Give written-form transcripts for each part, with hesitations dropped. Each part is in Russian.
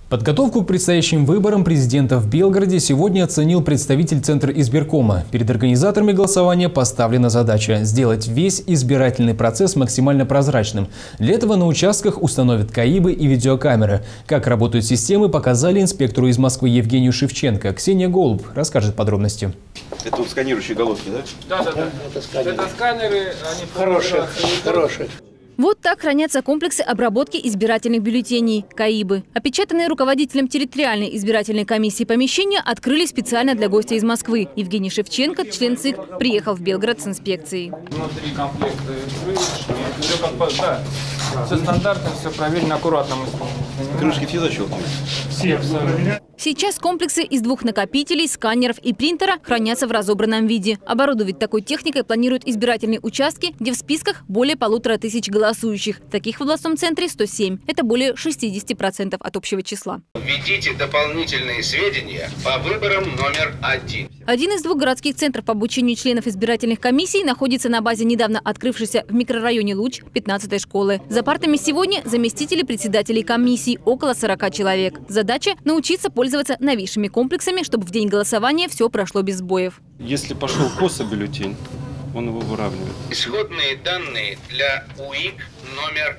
Подготовку к предстоящим выборам президента в Белгороде сегодня оценил представитель Центра избиркома. Перед организаторами голосования поставлена задача – сделать весь избирательный процесс максимально прозрачным. Для этого на участках установят КАИБы и видеокамеры. Как работают системы, показали инспектору из Москвы Евгению Шевченко. Ксения Голуб расскажет подробности. Это вот сканирующие головки, да? Да. Это сканеры, они хорошие. Вот так хранятся комплексы обработки избирательных бюллетеней – КАИБы. Опечатанные руководителем территориальной избирательной комиссии помещения открыли специально для гостя из Москвы. Евгений Шевченко, член ЦИК, приехал в Белгород с инспекцией. Внутри комплекта все стандартно, все проверено, аккуратно. Крышки все защелкнули? Все. Сейчас комплексы из 2 накопителей, сканеров и принтера хранятся в разобранном виде. Оборудовать такой техникой планируют избирательные участки, где в списках более 1500 голосующих. Таких в областном центре 107. Это более 60% от общего числа. Введите дополнительные сведения по выборам номер 1. Один из 2 городских центров по обучению членов избирательных комиссий находится на базе недавно открывшейся в микрорайоне Луч 15-й школы. За партами сегодня заместители председателей комиссий, около 40 человек. Задача – научиться пользоваться новейшими комплексами, чтобы в день голосования все прошло без сбоев. Если пошел косо бюллетень, он его выравнивает. Исходные данные для УИК номер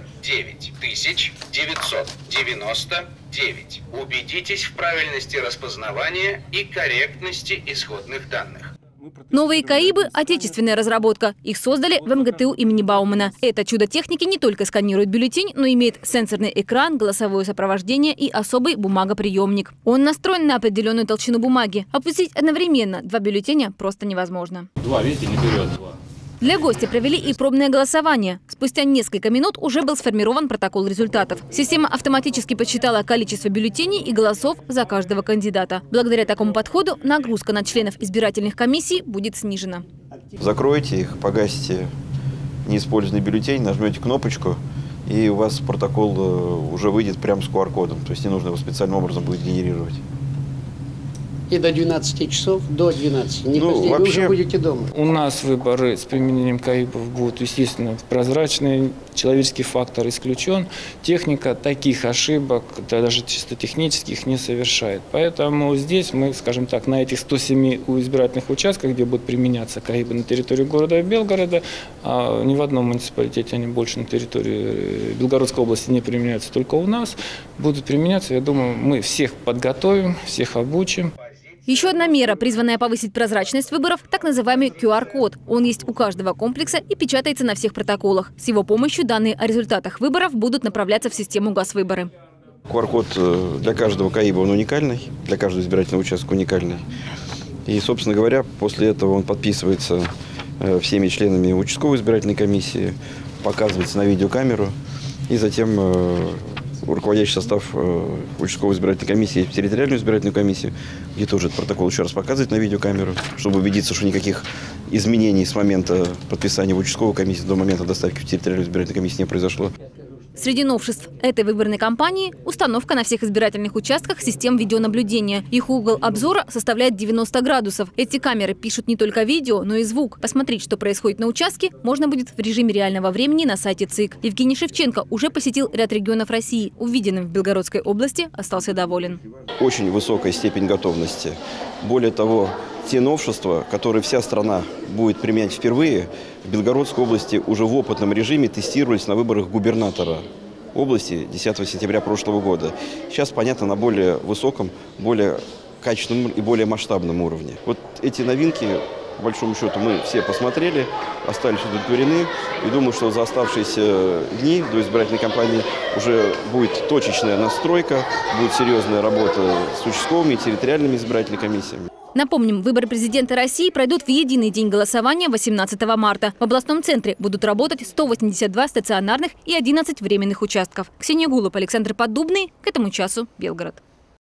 9999. Убедитесь в правильности распознавания и корректности исходных данных. Новые КАИБы – отечественная разработка. Их создали в МГТУ имени Баумана. Это чудо техники не только сканирует бюллетень, но имеет сенсорный экран, голосовое сопровождение и особый бумагоприемник. Он настроен на определенную толщину бумаги. Опустить одновременно 2 бюллетеня просто невозможно. 2, видите, не берет 2. Для гостя провели и пробное голосование. Спустя несколько минут уже был сформирован протокол результатов. Система автоматически подсчитала количество бюллетеней и голосов за каждого кандидата. Благодаря такому подходу нагрузка на членов избирательных комиссий будет снижена. Закройте их, погасите неиспользованный бюллетень, нажмете кнопочку, и у вас протокол уже выйдет прямо с QR-кодом. То есть не нужно его специальным образом будет генерировать. И до 12 часов, до 12, не позднее, вообще, вы уже будете дома. У нас выборы с применением КАИБов будут, естественно, прозрачные, человеческий фактор исключен. Техника таких ошибок, даже чисто технических, не совершает. Поэтому здесь мы, скажем так, на этих 107 избирательных участках, где будут применяться КАИБы на территории города Белгорода, а ни в одном муниципалитете они больше на территории Белгородской области не применяются, только у нас, будут применяться. Я думаю, мы всех подготовим, всех обучим. Еще одна мера, призванная повысить прозрачность выборов – так называемый QR-код. Он есть у каждого комплекса и печатается на всех протоколах. С его помощью данные о результатах выборов будут направляться в систему Газвыборы. QR-код для каждого КАИБа он уникальный, для каждого избирательного участка уникальный. И, собственно говоря, после этого он подписывается всеми членами участковой избирательной комиссии, показывается на видеокамеру, и затем руководящий состав участковой избирательной комиссии и территориальную избирательную комиссию, где тоже этот протокол еще раз показывает на видеокамеру, чтобы убедиться, что никаких изменений с момента подписания в участковой комиссии до момента доставки в территориальную избирательную комиссию не произошло. Среди новшеств этой выборной кампании – установка на всех избирательных участках систем видеонаблюдения. Их угол обзора составляет 90 градусов. Эти камеры пишут не только видео, но и звук. Посмотреть, что происходит на участке, можно будет в режиме реального времени на сайте ЦИК. Евгений Шевченко уже посетил ряд регионов России. Увиденным в Белгородской области остался доволен. Очень высокая степень готовности. Более того, те новшества, которые вся страна будет применять впервые, в Белгородской области уже в опытном режиме тестировались на выборах губернатора области 10 сентября прошлого года. Сейчас, понятно, на более высоком, более качественном и более масштабном уровне. Вот эти новинки, по большому счету, мы все посмотрели, остались удовлетворены. И думаю, что за оставшиеся дни до избирательной кампании уже будет точечная настройка, будет серьезная работа с участковыми и территориальными избирательными комиссиями. Напомним, выборы президента России пройдут в единый день голосования 18 марта. В областном центре будут работать 182 стационарных и 11 временных участков. Ксения Голуб, Александр Поддубный. К этому часу Белгород.